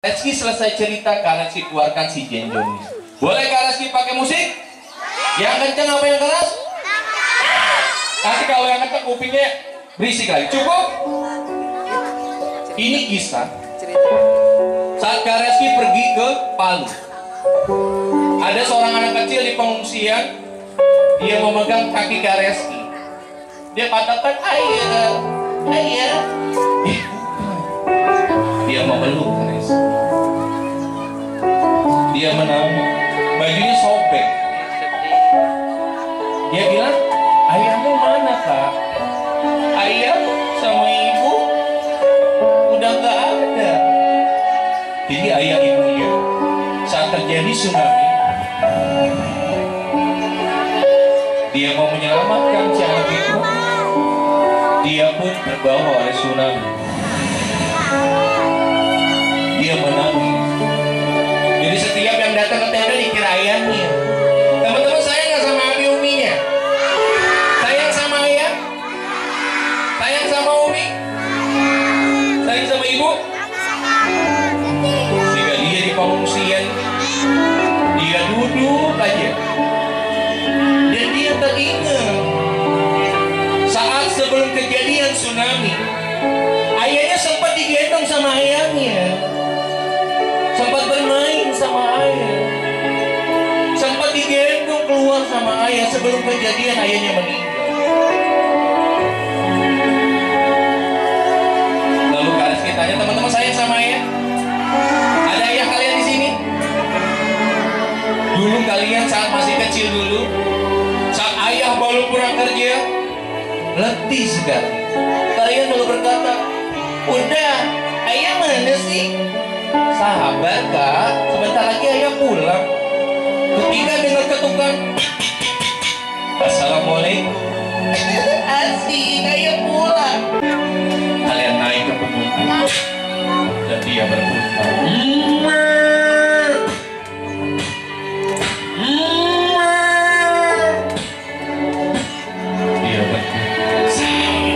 Reski selesai cerita, Kak Reski keluarkan si Jenjongnya. Boleh Kak Reski pakai musik? Yang kencang apa yang keras? Nanti kalau yang kencang kupingnya berisik lagi. Cukup? Ini kisah saat Kak Reski pergi ke Palu. Ada seorang anak kecil di pengungsian. Dia memegang kaki Kak Reski. Dia katakan, ayah, ayah. Dia memeluk Kak Reski. Dia menangis. Bajunya sobek. Dia bilang, ayahmu mana Kak? Ayah sama ibu udah gak ada. Jadi ayah ibunya saat terjadi tsunami, dia mau menyelamatkan si anak itu. Dia pun terbawa oleh tsunami. Dia menangis. Jadi setiap yang datang ke tenda dikira ayahnya. Teman-teman sayang gak sama abi uminya? Sayang sama ayah? Sayang sama umi? Sayang sama ibu? Sehingga dia di pengungsian, dia duduk aja. Dan dia teringat saat sebelum kejadian tsunami, ayahnya sempat digendong sama ayahnya, sempat bermain sama ayah, sempat digendong keluar sama ayah sebelum kejadian ayahnya meninggal. Lalu Kak Reski tanya, teman-teman sayang sama ayah? Ada ayah kalian di sini? Dulu kalian saat masih kecil dulu, saat ayah baru pulang kerja, letih sekali. Kalian lalu berkata, udah, ayah mana sih? Sahabat Kak, sebentar lagi ayah pulang. Ketika dengar ketukan, assalamualaikum, asik, ayah pulang. Kalian naik ke pundak dan dia berputar. Dia berputar.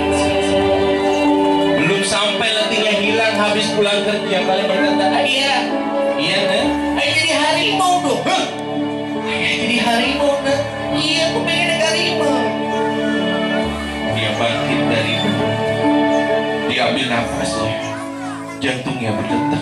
Belum sampai letihnya hilang, habis pulang kerja, kalian berkata, ayah, iya kan? Ayah jadi harimau dong. Hah? Ayah jadi harimau kan? Iya, aku pengen jadi harimau. Dia bangkit dari itu. Dia ambil nafasnya. Jantungnya berdetak.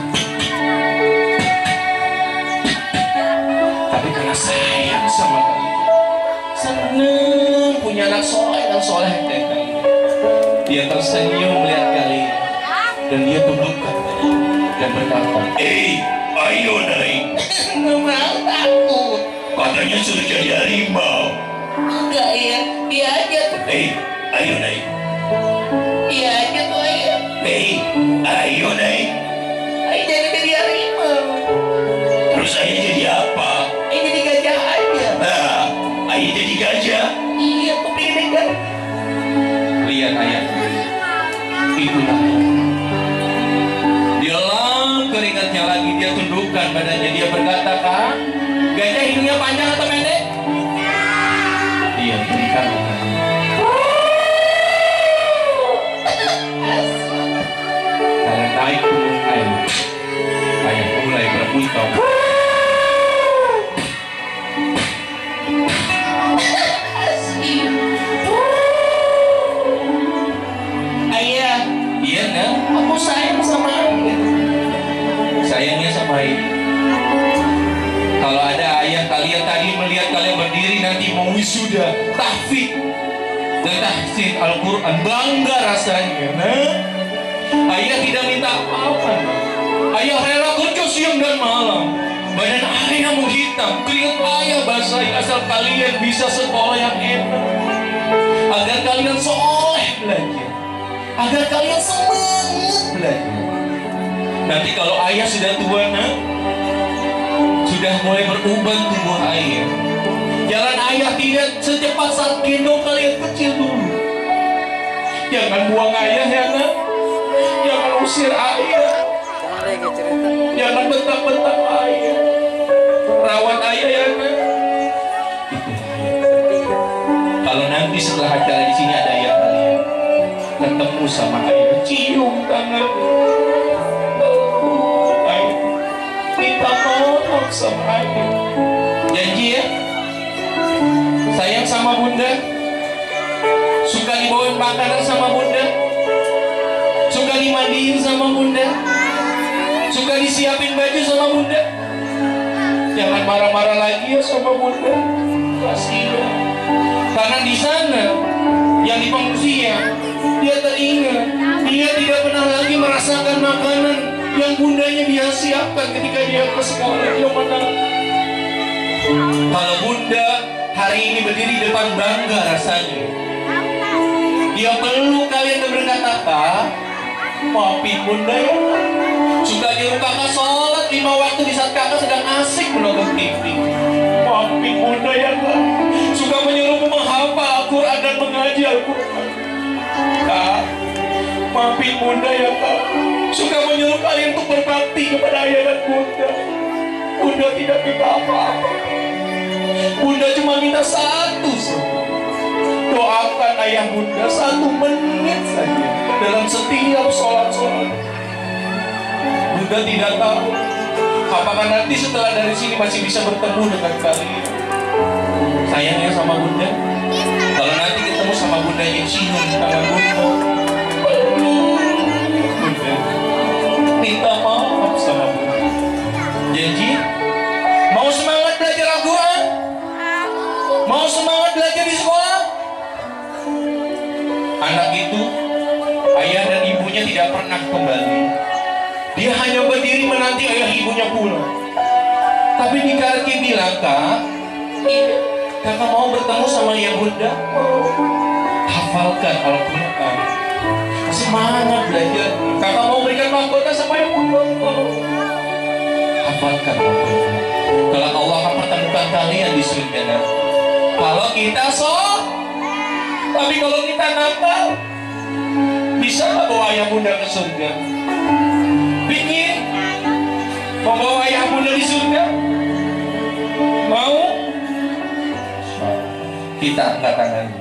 Tapi karena sayang sama kalian, seneng punya anak soleh dan soleh kayak kalian, dia tersenyum melihat kalian. Dan dia tundukkan dan berkata, ayo naik. Nggak mau, takut. Katanya sudah jadi harimau. Enggak ya, dia aja tuh. Ayo naik. Dia aja tuh ayah. Ayo naik. Ayah jadi harimau. Terus ayah jadi apa? Ayah jadi gajah aja. Nah, ayah jadi gajah. Iya, aku pengen gajah. Lihat ayah. Itulah dia lang keringatnya lagi, dia tundukkan badannya, dia berkata, Kak, gajah hidungnya panjang atau pendek? Dia berikan. Kalian naik turun air, ayah mulai berbuntau. Ayah, iya nak, aku sayang sama ayah. Sayangnya sama ayah. Kalau ada ayah kalian tadi melihat kalian berdiri nanti mau wisuda, tahfidz dan tahsin Al-Quran, bangga rasanya. Nah, ayah tidak minta apa-apa. Ayah rela kerja siang dan malam. Badan ayah menghitam, keringat ayah basahi asal kalian bisa sekolah yang enak, agar kalian soleh belajar, agar kalian semangat belajar. Nanti kalau ayah sudah tua, sudah mulai berubah tubuh ayah, jalan ayah tidak secepat saat gendong kalian kecil dulu. Jangan buang ayah ya nak, jangan usir ayah, jangan bentak-bentak ayah, rawat ayah ya nak. Kalau nanti setelah acara di sini ada ayah kalian, ketemu sama ayah, cium tangan. maaf sama ayah. Janji ya, sayang sama bunda, suka dibawain makanan sama bunda, suka dimandiin sama bunda, suka disiapin baju sama bunda. Jangan marah-marah lagi ya sama bunda, kasihan. Karena di sana yang di pengungsian, dia teringat, dia tidak pernah lagi merasakan makanan yang bundanya dia siapkan ketika dia ke sekolah. Dia menang. Kalau bunda hari ini berdiri depan bangga rasanya, dia perlu kalian dan berkata, "Kak, maafin bunda ya." Suka nyuruh kakak sholat 5 waktu di saat kakak sedang asik menonton TV. Maafin bunda ya Kak. Suka menyuruhmu menghafal Al-Quran dan mengaji Al-Quran. Kak, maafin bunda ya Kak. Suka menyuruh kalian untuk berbakti kepada ayah dan bunda. Bunda tidak minta apa-apa. Bunda cuma minta satu saja. Doakan ayah bunda 1 menit saja dalam setiap sholat-sholat. Bunda tidak tahu apakah nanti setelah dari sini masih bisa bertemu dengan kalian. Sayangnya sama bunda, kalau nanti ketemu sama bunda yang cium tangan bunda, bunda minta maaf sama bunda. Janji mau semangat belajar Al-Quran, mau semangat belajar di sekolah. Anak itu, ayah dan ibunya tidak pernah kembali. Dia hanya berdiri menanti ayah ibunya pulang. Tapi Karki bilang, "Kak, kakak mau bertemu sama ayah bunda." Hafalkan Al-Quran, semangat belajar. Kakak mau berikan mahkota sama ayah bunda. Hafalkan Al-Quran. Kalau Allah akan pertemukan kalian di surga nanti. Kalau kita tapi kalau kita nakal, bisa nggak bawa ayah bunda ke surga? Pingin membawa ayah bunda di surga? Mau? Kita angkat tangannya.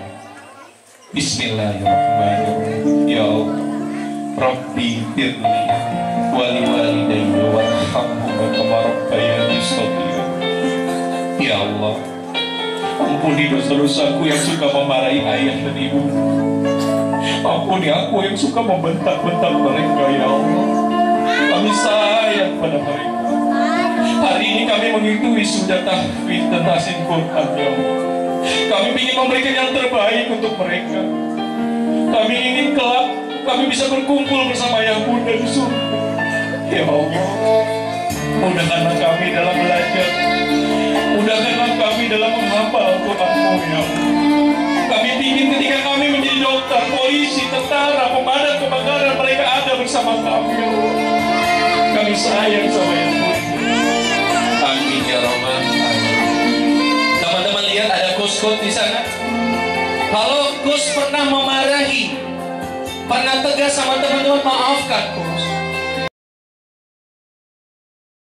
Bismillahirrahmanirrahim. Ya Allah, Rabbi firli wali walidayya warhamhuma kama rabbayani shaghira. Ya Allah, ampuni dosa-dosaku yang suka memarahi ayah dan ibu. Ampuni aku yang suka membentak-bentak mereka, ya Allah. Kami sayang pada mereka. Hari ini kami mengikuti sudah tahfidz dan tahsin Quran, ya Allah. Kami ingin memberikan yang terbaik untuk mereka. Kami ingin kelak kami bisa berkumpul bersama ayah bunda di surga. Ya Allah, mudahkanlah kami dalam belajar. Mudahkanlah kami dalam menghafal Al-Quran-Mu, ya Allah. Kami ingin ketika kami menjadi dokter, polisi, tentara, pemadam kebakaran, mereka ada bersama kami, ya Allah. Kami sayang sama yang bunda. Amin ya Rabbal Alamin. Teman-teman lihat ada Gus di sana. Kalau Gus pernah memarahi, pernah tegas sama teman-teman, maafkan Gus.